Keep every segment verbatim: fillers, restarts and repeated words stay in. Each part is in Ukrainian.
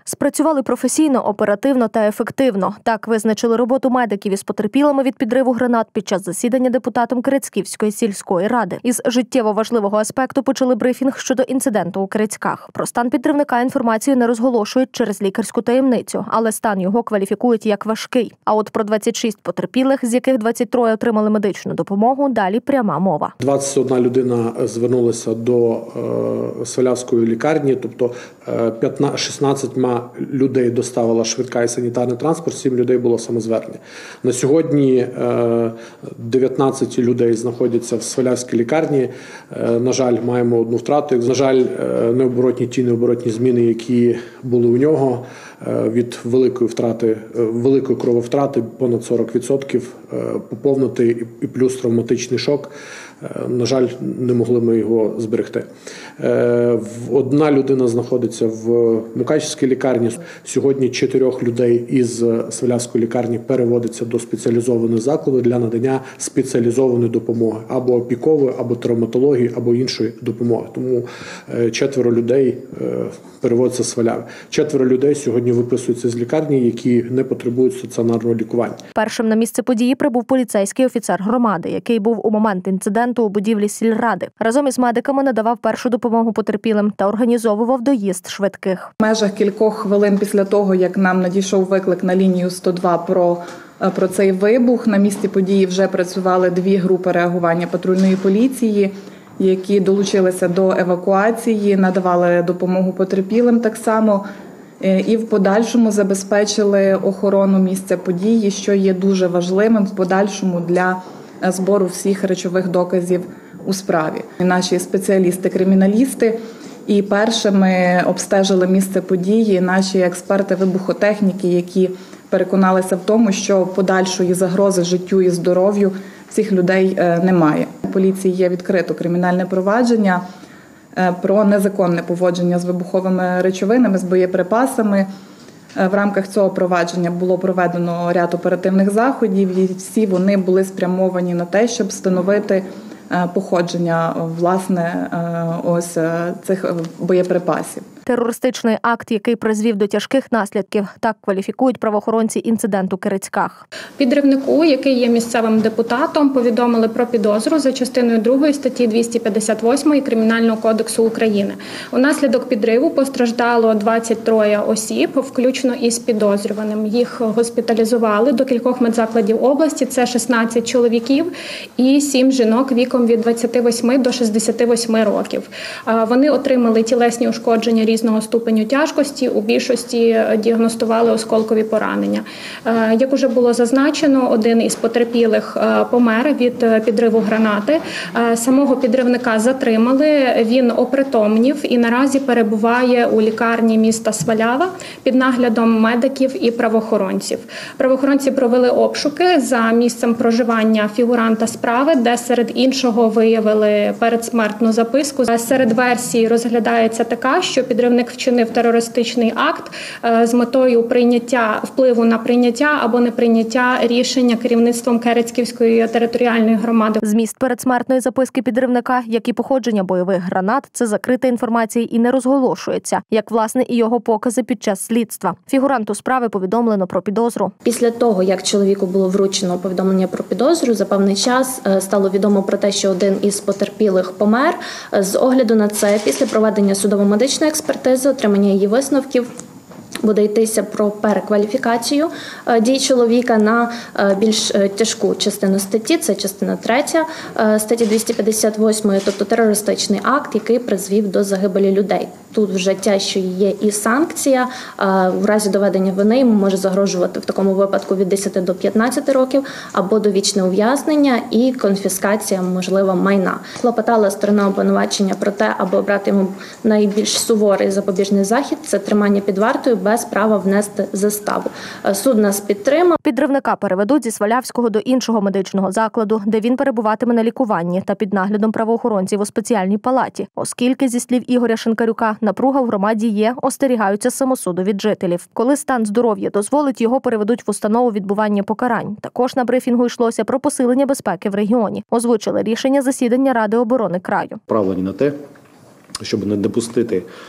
Спрацювали професійно, оперативно та ефективно. Так визначили роботу медиків із потерпілими від підриву гранат під час засідання депутатом Кирицьківської сільської ради. Із життєво важливого аспекту почали брифінг щодо інциденту у Кирицьках. Про стан підривника інформацію не розголошують через лікарську таємницю, але стан його кваліфікують як важкий. А от про двадцять шість потерпілих, з яких двадцять троє отримали медичну допомогу, далі пряма мова. двадцять одна людина звернулася до е, Свалявської лікарні, тобто е, шістнадцять людей доставила швидка і санітарний транспорт, сім людей було самозвернення. На сьогодні е, дев'ятнадцять людей знаходяться в Свалявській лікарні. Е, на жаль, маємо одну втрату. На жаль, е, необоротні ті необоротні зміни, які були у нього, е, від великої втрати, е, великої крововтрати, понад сорок відсотків, е, поповнити і плюс травматичний шок. На жаль, не могли ми його зберегти. Одна людина знаходиться в Мукачівській лікарні. Сьогодні чотирьох людей із Свалявської лікарні переводиться до спеціалізованого закладу для надання спеціалізованої допомоги. Або опікової, або травматології, або іншої допомоги. Тому четверо людей переводяться з Сваляви. Четверо людей сьогодні виписуються з лікарні, які не потребують стаціонарного лікування. Першим на місце події прибув поліцейський офіцер громади, який був у момент інциденту у будівлі сільради. Разом із медиками надавав першу допомогу потерпілим та організовував доїзд швидких. В межах кількох хвилин після того, як нам надійшов виклик на лінію сто два про, про цей вибух, на місці події вже працювали дві групи реагування патрульної поліції, які долучилися до евакуації, надавали допомогу потерпілим так само. І в подальшому забезпечили охорону місця події, що є дуже важливим в подальшому для збору всіх речових доказів у справі. Наші спеціалісти-криміналісти і першими обстежили місце події наші експерти-вибухотехніки, які переконалися в тому, що подальшої загрози життю і здоров'ю цих людей немає. У поліції є відкрито кримінальне провадження про незаконне поводження з вибуховими речовинами, з боєприпасами. В рамках цього провадження було проведено ряд оперативних заходів, і всі вони були спрямовані на те, щоб встановити походження, власне, ось цих боєприпасів. Терористичний акт, який призвів до тяжких наслідків, так кваліфікують правоохоронці інциденту у Кирицьках. Підривнику, який є місцевим депутатом, повідомили про підозру за частиною другої статті двісті п'ятдесят восьмої Кримінального кодексу України. Унаслідок підриву постраждало двадцять троє осіб, включно із підозрюваним. Їх госпіталізували до кількох медзакладів області, це шістнадцять чоловіків і сім жінок віком від двадцяти восьми до шістдесяти восьми років. Вони отримали тілесні ушкодження різного ступеню тяжкості, у більшості діагностували осколкові поранення. Як уже було зазначено, один із потерпілих помер від підриву гранати. Самого підривника затримали, він опритомнів і наразі перебуває у лікарні міста Свалява під наглядом медиків і правоохоронців. Правоохоронці провели обшуки за місцем проживання фігуранта справи, де серед іншого виявили передсмертну записку. Серед версій розглядається така, що підривник вчинив терористичний акт з метою прийняття впливу на прийняття або неприйняття рішення керівництвом Кирицьківської територіальної громади. Зміст передсмертної записки підривника, як і походження бойових гранат, це закрита інформація і не розголошується, як, власне, і його покази під час слідства. Фігуранту справи повідомлено про підозру. Після того, як чоловіку було вручено повідомлення про підозру, за певний час стало відомо про те, що один із потерпілих помер. З огляду на це, після проведення судово-медичної експертизи, отримання її висновків, буде йтися про перекваліфікацію дій чоловіка на більш тяжку частину статті, це частина третя статті двісті п'ятдесят восьмої, тобто терористичний акт, який призвів до загибелі людей. Тут вже тяжчою є і санкція, в разі доведення вини йому може загрожувати в такому випадку від десяти до п'ятнадцяти років, або довічне ув'язнення і конфіскація, можливо, майна. Клопотала сторона обвинувачення про те, аби обрати йому найбільш суворий запобіжний захід – це тримання під вартою без права внести заставу. Суд нас підтримав. Підривника переведуть зі Свалявського до іншого медичного закладу, де він перебуватиме на лікуванні та під наглядом правоохоронців у спеціальній палаті. Оскільки, зі слів Ігоря Шинкарюка, напруга в громаді є, остерігаються самосуду від жителів. Коли стан здоров'я дозволить, його переведуть в установу відбування покарань. Також на брифінгу йшлося про посилення безпеки в регіоні. Озвучили рішення засідання Ради оборони краю. Правлені на те, щоб не допустити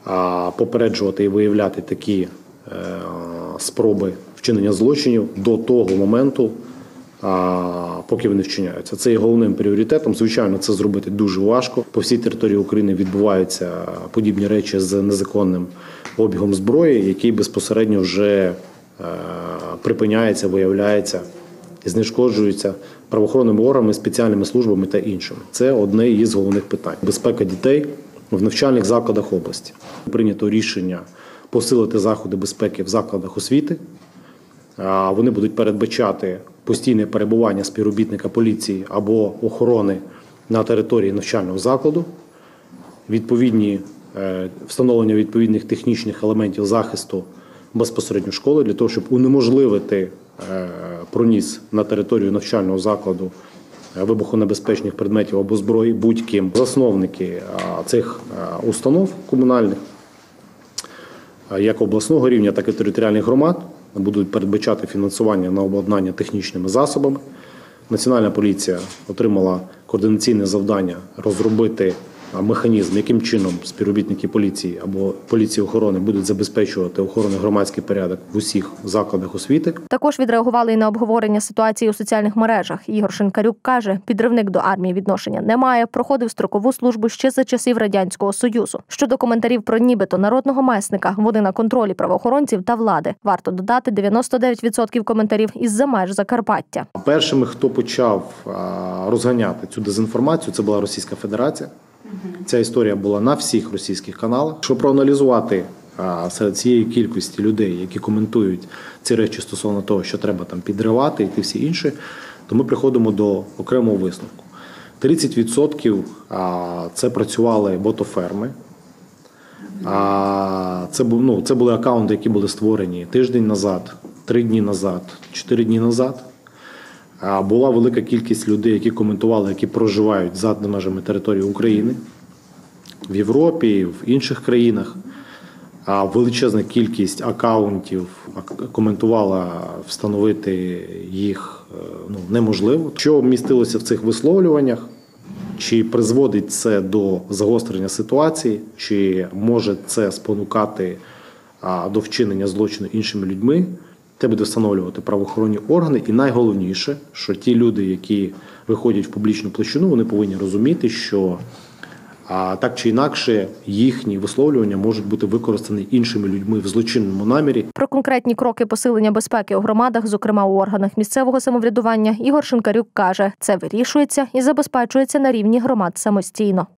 попереджувати і виявляти такі спроби вчинення злочинів до того моменту, поки вони вчиняються. Це є головним пріоритетом. Звичайно, це зробити дуже важко. По всій території України відбуваються подібні речі з незаконним обігом зброї, який безпосередньо вже припиняється, виявляється і знешкоджується правоохоронними органами, спеціальними службами та іншими. Це одне із головних питань. Безпека дітей в навчальних закладах області. Прийнято рішення посилити заходи безпеки в закладах освіти. Вони будуть передбачати постійне перебування співробітника поліції або охорони на території навчального закладу, відповідні, встановлення відповідних технічних елементів захисту безпосередньо школи для того, щоб унеможливити проніс на територію навчального закладу вибухонебезпечних предметів або зброї будь-ким. Засновники цих установ комунальних, як обласного рівня, так і територіальних громад, будуть передбачати фінансування на обладнання технічними засобами. Національна поліція отримала координаційне завдання розробити механізм, яким чином співробітники поліції або поліції охорони будуть забезпечувати охорону громадський порядок в усіх закладах освіти. Також відреагували і на обговорення ситуації у соціальних мережах. Ігор Шинкарюк каже, підривник до армії відношення не має, проходив строкову службу ще за часів Радянського Союзу. Щодо коментарів про нібито народного месника, вони на контролі правоохоронців та влади. Варто додати, дев'яносто дев'ять відсотків коментарів із-за меж Закарпаття. Першими, хто почав розганяти цю дезінформацію, це була Російська Федерація. Ця історія була на всіх російських каналах. Щоб проаналізувати а, серед цієї кількості людей, які коментують ці речі стосовно того, що треба там підривати і ті всі інші, то ми приходимо до окремого висновку. тридцять відсотків а, це працювали ботоферми. А, це, ну, це були акаунти, які були створені тиждень назад, три дні назад, чотири дні назад. Була велика кількість людей, які коментували, які проживають за межами території України, в Європі, в інших країнах. Величезна кількість акаунтів коментувала, встановити їх ну, неможливо. Що містилося в цих висловлюваннях? Чи призводить це до загострення ситуації, чи може це спонукати до вчинення злочину іншими людьми? Це буде встановлювати правоохоронні органи. І найголовніше, що ті люди, які виходять в публічну площину, вони повинні розуміти, що а, так чи інакше їхні висловлювання можуть бути використані іншими людьми в злочинному намірі. Про конкретні кроки посилення безпеки у громадах, зокрема у органах місцевого самоврядування, Ігор Шинкарюк каже, це вирішується і забезпечується на рівні громад самостійно.